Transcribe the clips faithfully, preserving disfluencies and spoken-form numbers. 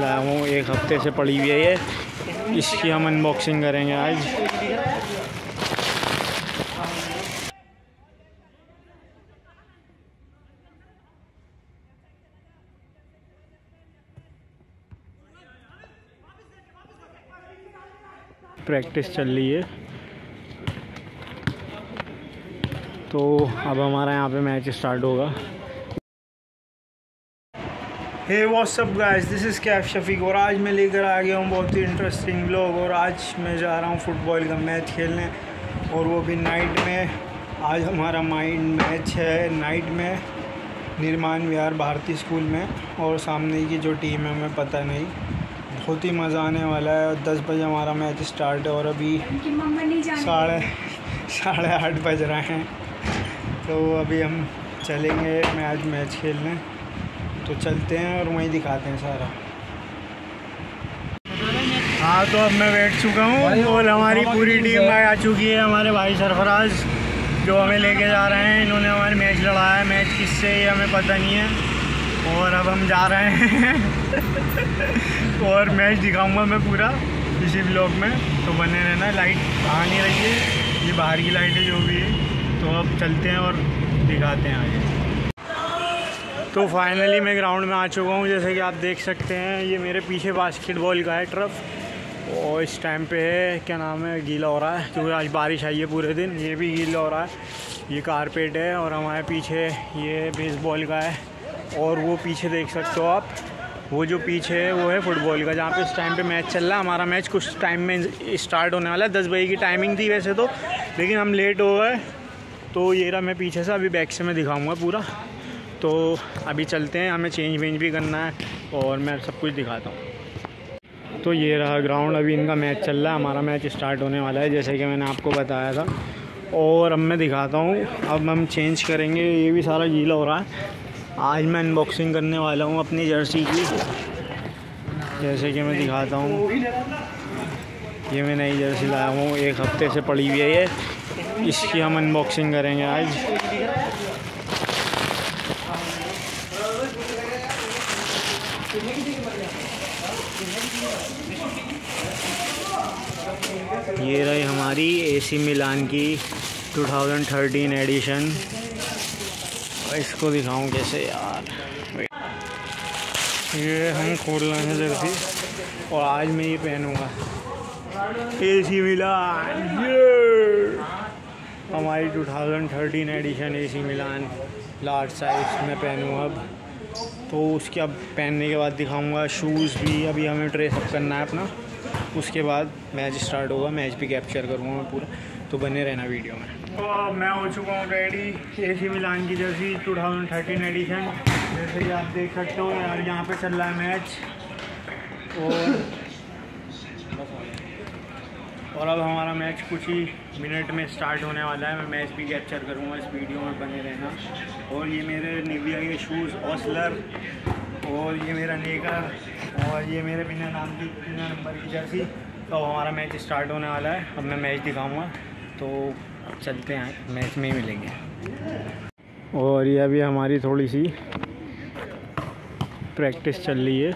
लाया हूँ, एक हफ्ते से पड़ी हुई है ये, इसकी हम अनबॉक्सिंग करेंगे आज। प्रैक्टिस चल रही है तो अब हमारा यहाँ पे मैच स्टार्ट होगा। Hey what's up guys, this is Kaif Shafiq और आज मैं लेकर आ गया हूँ बहुत ही इंटरेस्टिंग व्लॉग। और आज मैं जा रहा हूँ फुटबॉल का मैच खेलने और वो भी नाइट में। आज हमारा माइंड मैच है नाइट में निर्माण विहार भारती स्कूल में, और सामने की जो टीम है हमें पता नहीं। बहुत ही मज़ा आने वाला है। और दस बजे हमारा मैच स्टार्ट है और अभी साढ़े साढ़े आठ बज रहे हैं, तो अभी हम चलेंगे मैच मैच खेलने। तो चलते हैं और वहीं दिखाते हैं सारा। हाँ, तो अब मैं बैठ चुका हूँ और हमारी पूरी टीम आ चुकी है। हमारे भाई सरफराज जो हमें लेके जा रहे हैं, इन्होंने हमारे मैच लड़ाया है। मैच किससे ये हमें पता नहीं है और अब हम जा रहे हैं और मैच दिखाऊंगा मैं पूरा इसी ब्लॉग में, तो बने रहना। लाइट आ नहीं रही है, ये बाहर की लाइट है जो भी है। तो अब चलते हैं और दिखाते हैं आगे। तो फाइनली मैं ग्राउंड में आ चुका हूँ। जैसे कि आप देख सकते हैं, ये मेरे पीछे बास्केटबॉल का है टर्फ, और इस टाइम पे है क्या नाम है, गीला हो रहा है क्योंकि आज बारिश आई है पूरे दिन। ये भी गीला हो रहा है, ये कारपेट है। और हमारे पीछे ये बेसबॉल का है, और वो पीछे देख सकते हो आप, वो जो पीछे है वो है फुटबॉल का, जहाँ पे इस टाइम पे मैच चल रहा है। हमारा मैच कुछ टाइम में स्टार्ट होने वाला है। दस बजे की टाइमिंग थी वैसे तो, लेकिन हम लेट हो गए। तो ये रहा मैं पीछे से, अभी बैक से मैं दिखाऊँगा पूरा। तो अभी चलते हैं, हमें चेंज वेंज भी करना है और मैं सब कुछ दिखाता हूँ। तो ये रहा ग्राउंड, अभी इनका मैच चल रहा है। हमारा मैच स्टार्ट होने वाला है जैसे कि मैंने आपको बताया था। और अब मैं दिखाता हूँ, अब हम चेंज करेंगे। ये भी सारा गीला हो रहा है। आज मैं अनबॉक्सिंग करने वाला हूँ अपनी जर्सी की, जैसे कि मैं दिखाता हूँ। ये मैं नई जर्सी लाया हूँ, एक हफ्ते से पड़ी हुई है ये, इसकी हम अनबॉक्सिंग करेंगे आज। ये रही हमारी एसी मिलान की दो हज़ार तेरह एडिशन। इसको दिखाऊं कैसे यार, ये हम खोल रहे हैं जर्सी और आज मैं ये पहनूंगा एसी मिलान। ये हमारी दो हज़ार तेरह edition AC Milan large size में पहनूँगा अब। तो उसके अब पहनने के बाद दिखाऊंगा शूज़ भी। अभी हमें ड्रेस अप करना है अपना, उसके बाद मैच स्टार्ट होगा, मैच भी कैप्चर करूँगा मैं पूरा। तो बने रहना वीडियो में। तो मैं हो चुका हूँ रेडी एसी मिलान की जर्सी दो हज़ार तेरह एडिशन। जैसे कि आप देख सकते हो यार, यहाँ पे चल रहा है मैच और और अब हमारा मैच कुछ ही मिनट में स्टार्ट होने वाला है। मैं मैच भी कैप्चर करूँगा, इस वीडियो में बने रहना। और ये मेरे निविया के शूज़ ऑसलर, और ये मेरा नेकर, और ये मेरे बिना नाम की बिना नंबर की जर्सी। तो अब हमारा मैच स्टार्ट होने वाला है, अब मैं मैच दिखाऊंगा। तो चलते हैं, मैच में ही मिलेंगे। और ये अभी हमारी थोड़ी सी प्रैक्टिस चल रही है,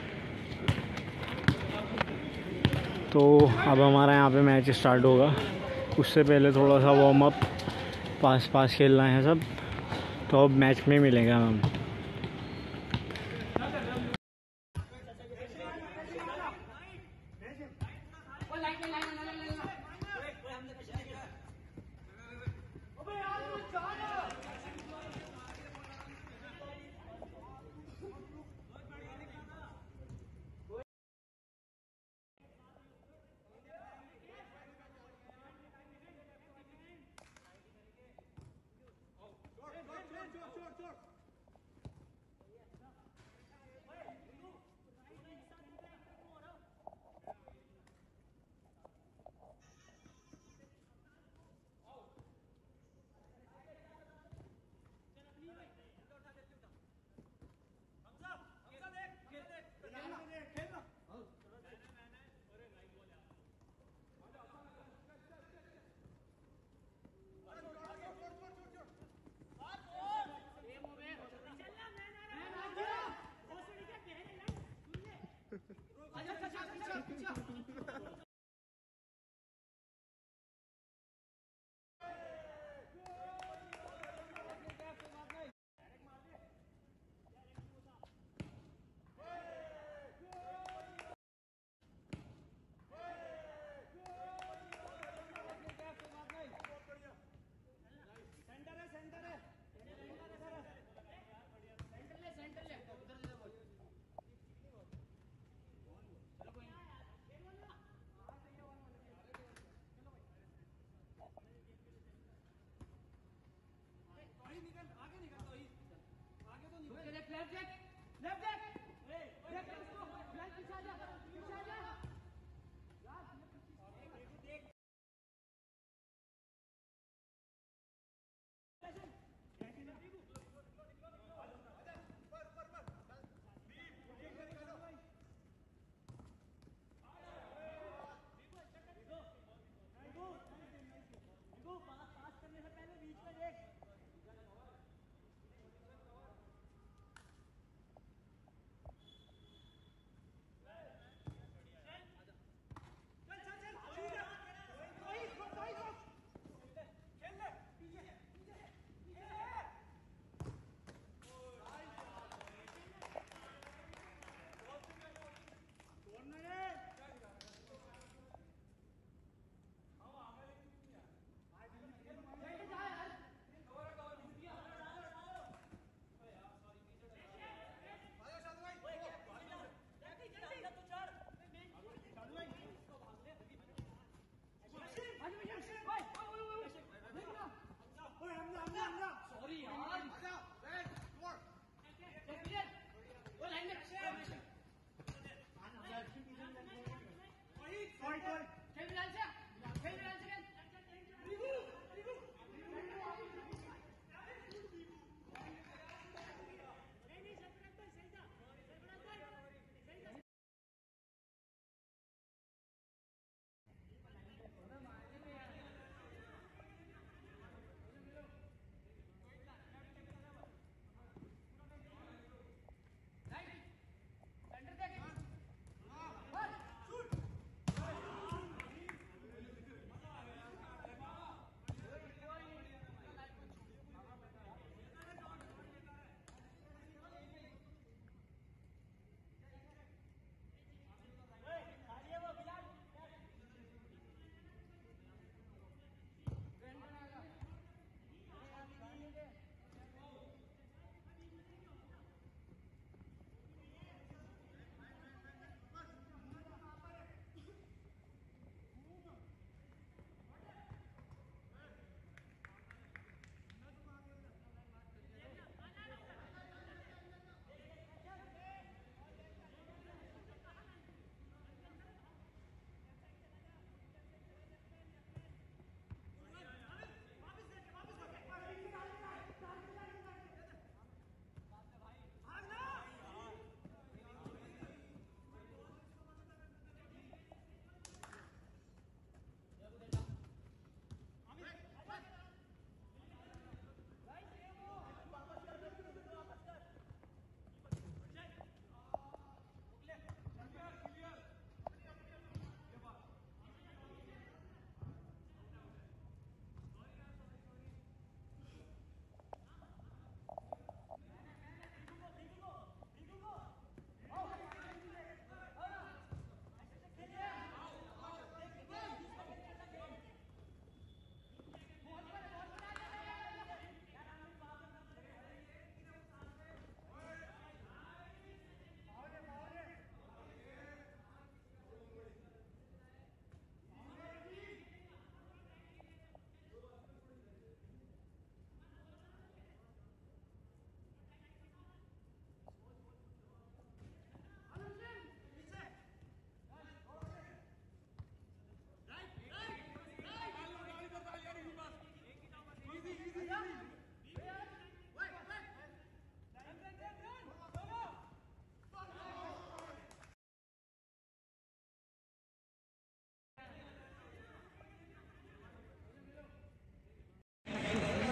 तो अब हमारा यहाँ पे मैच स्टार्ट होगा। उससे पहले थोड़ा सा वार्म अप, पास पास खेल रहे हैं सब। तो अब मैच में मिलेंगे हम।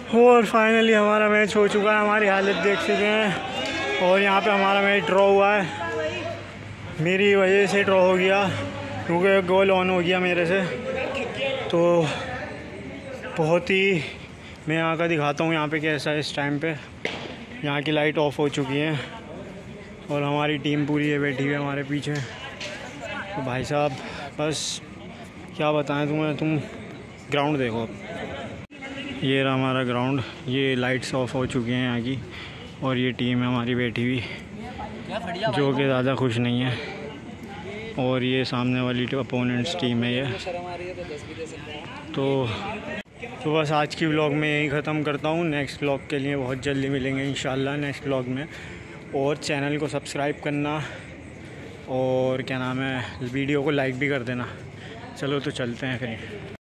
और फाइनली हमारा मैच हो चुका है, हमारी हालत देख चुके हैं। और यहाँ पे हमारा मैच ड्रॉ हुआ है, मेरी वजह से ड्रॉ हो गया क्योंकि गोल ऑन हो गया मेरे से। तो बहुत ही मैं यहाँ का दिखाता हूँ यहाँ पे कैसा है इस टाइम पे। यहाँ की लाइट ऑफ हो चुकी है और हमारी टीम पूरी है बैठी हुई है हमारे पीछे। तो भाई साहब बस क्या बताएं तुम्हें, तुम ग्राउंड देखो अब। ये रहा हमारा ग्राउंड, ये लाइट्स ऑफ हो चुकी हैं यहाँ की और ये टीम है हमारी बैठी हुई जो कि ज़्यादा खुश नहीं है। और ये सामने वाली अपोनेंट्स टीम है ये। तो तो बस आज की व्लॉग में यही ख़त्म करता हूँ। नेक्स्ट व्लॉग के लिए बहुत जल्दी मिलेंगे इंशाल्लाह नेक्स्ट व्लॉग में। और चैनल को सब्सक्राइब करना और क्या नाम है वीडियो को लाइक भी कर देना। चलो तो चलते हैं फिर।